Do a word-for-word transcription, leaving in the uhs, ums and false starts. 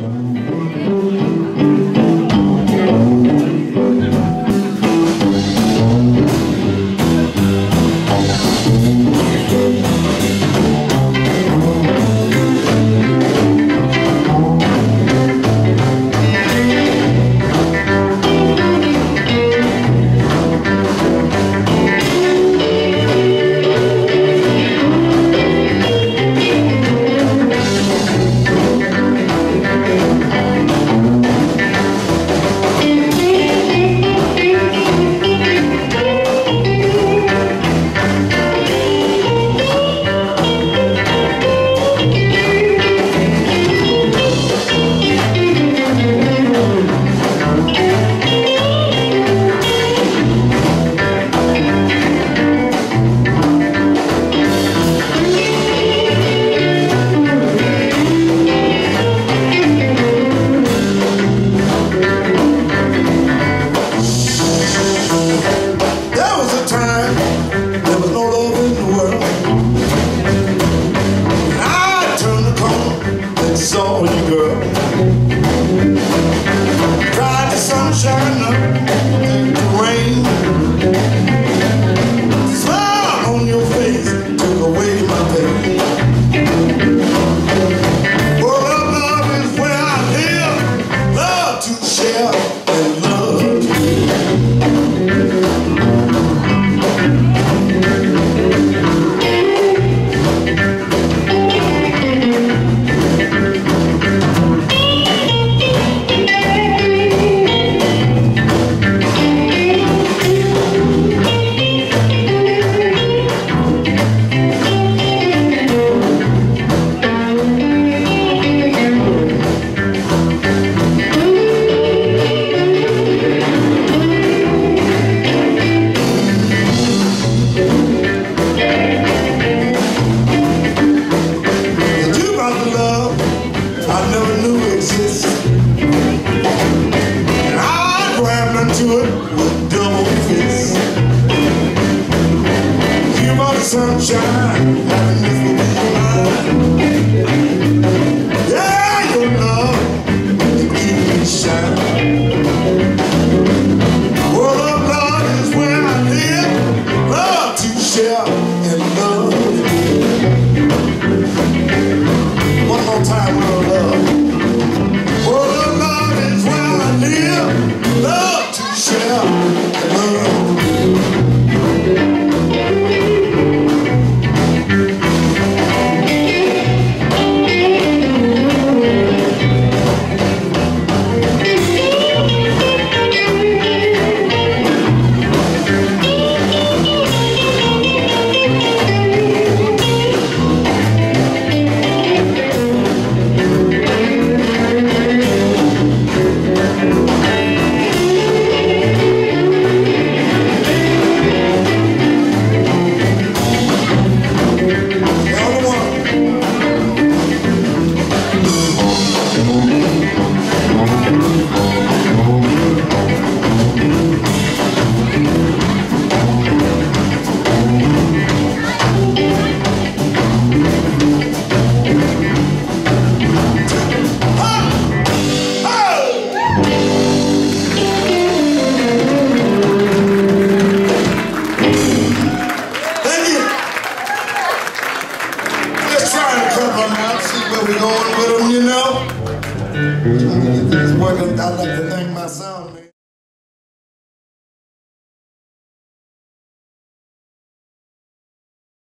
Saw you, girl. Tried the sunshine up the rain. Smile on your face took away my pain. Well, love is where I live. Love to share and love to sunshine, happiness will be mine. Yeah, your love will keep me shining. Well, love is where I live. Love to share and love. One more time, well, love. Well, love is where I live. Love to share and love. See where we going with them, you know. I'm trying to get things working. I like to thank myself.